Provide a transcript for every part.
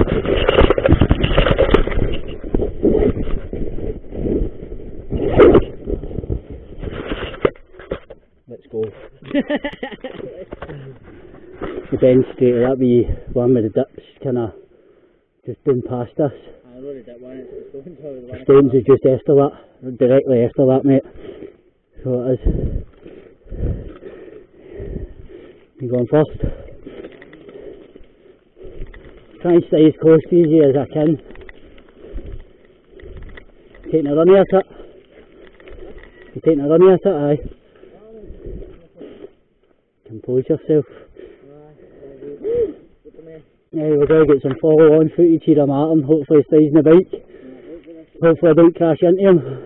Let's go. The bend straight, that wee one with the dips kind of just down past us. I know the dip one, it's going to the one. Stones is just after that, directly after that, mate. So it is. You going first? Try and stay as close to you as I can. Taking a runny at it. You taking a runny at it, aye. Compose yourself. Yeah, we're going to get some follow on footage here of Martin, hopefully he stays in the bike. Hopefully I don't crash into him.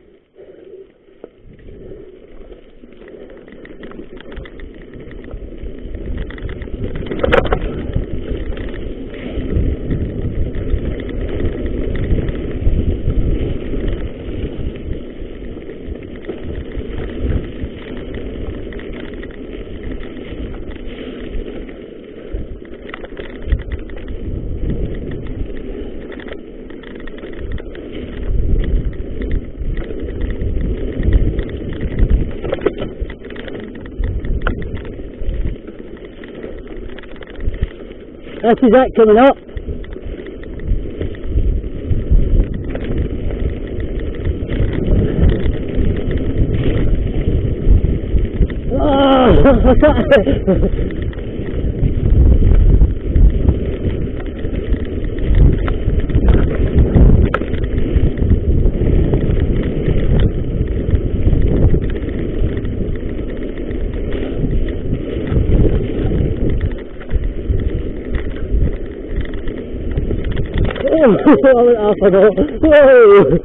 This is it coming up. Oh, I went off and all. Whoa!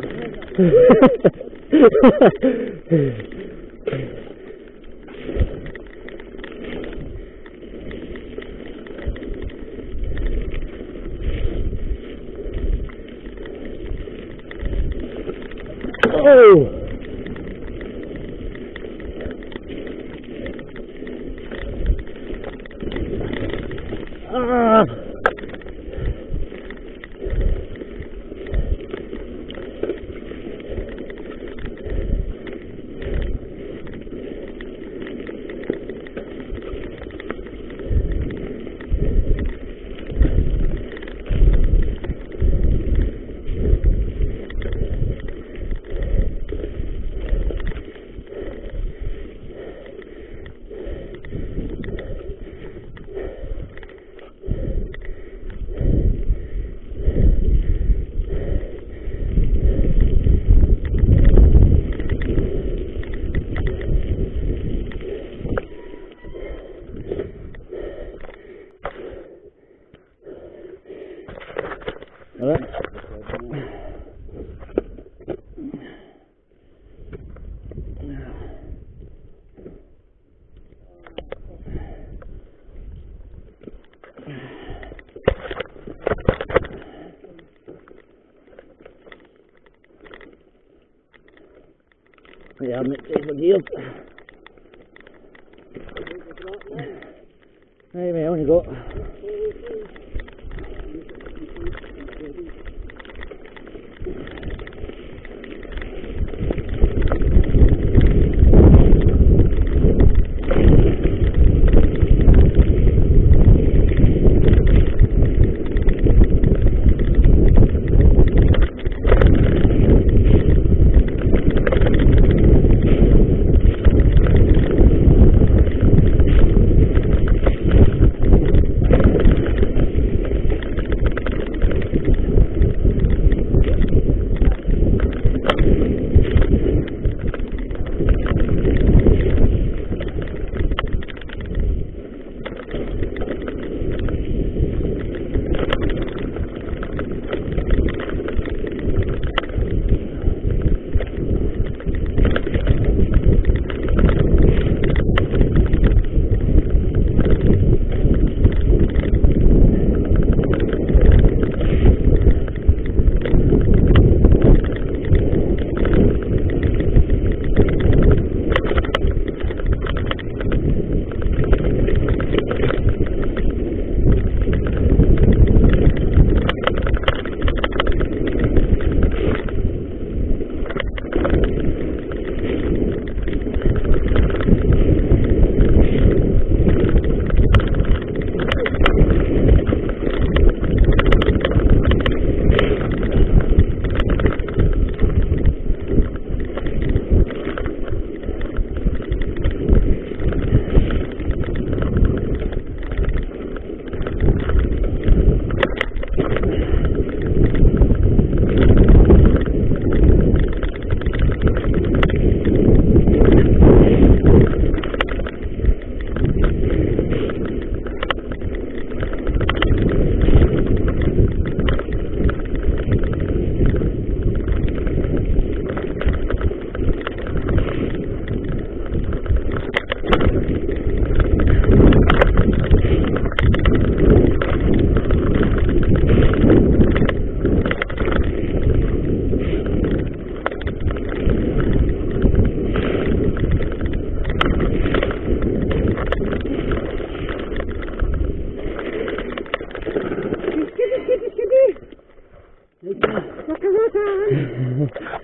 Oh! Ah! Yeah, I'm not taking the gears. Hey mate, on you go.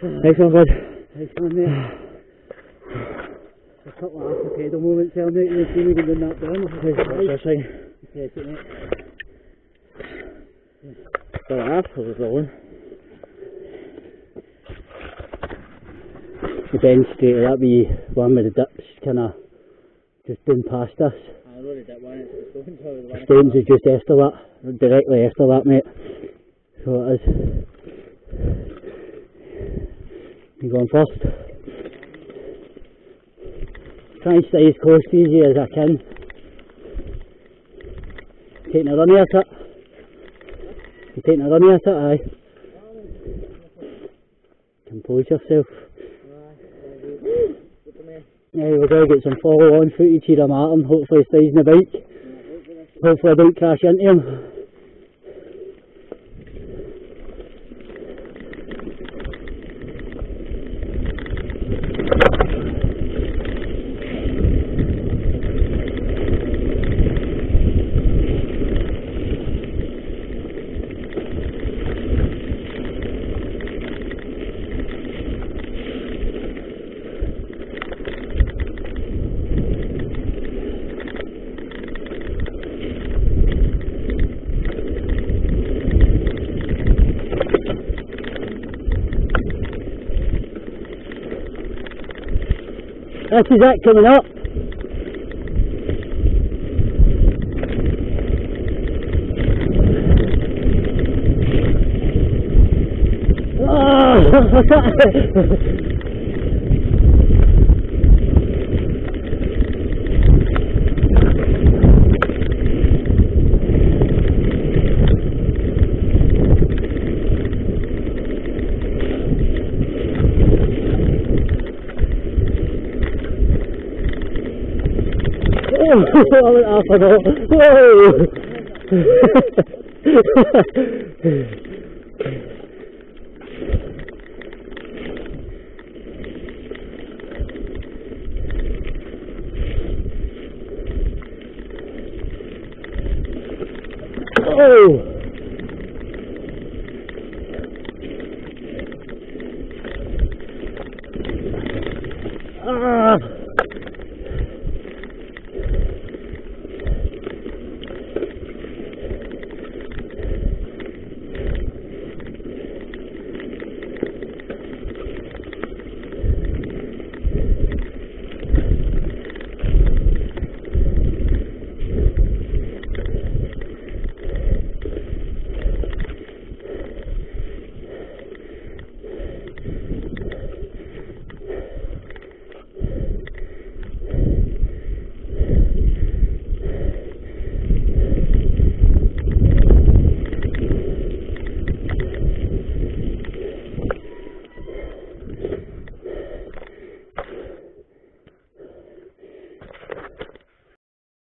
Nice one, bud. Nice one, mate. A couple of after pedal moments there, mate. You see me doing that down. That's right. Yes, it, mate. Well, that was rolling. The bend straight, that wee one with the dips kinda just doing past us. I already did one, it's the Stones over the one. Stones is just after that, directly after that, mate. So it is. You going first? Try and stay as close to you as I can. Taking a run at it. You taking a run at it, aye. Compose yourself. Yeah, we're going to get some follow-on footage here of Martin. Hopefully he stays on the bike. Hopefully I don't crash into him. This is it coming up. Oh, what's that? I went off and all. Whoa!